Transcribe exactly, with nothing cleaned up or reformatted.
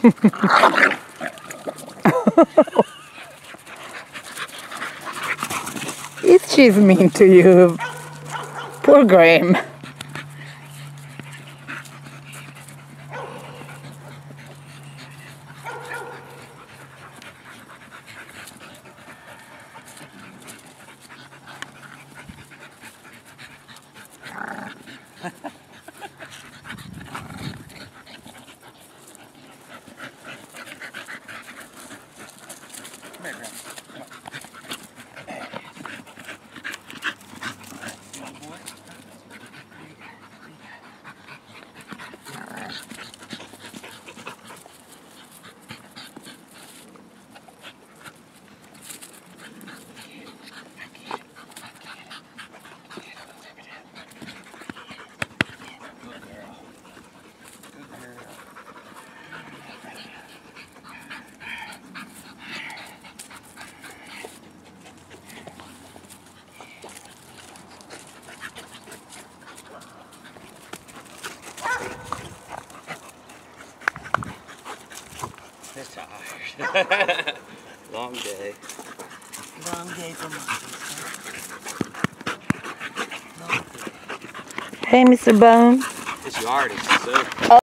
Is she's mean to you? Poor Graham. Tired. Long day. Long day for monkeys. Hey, Mister Bone. This yard is so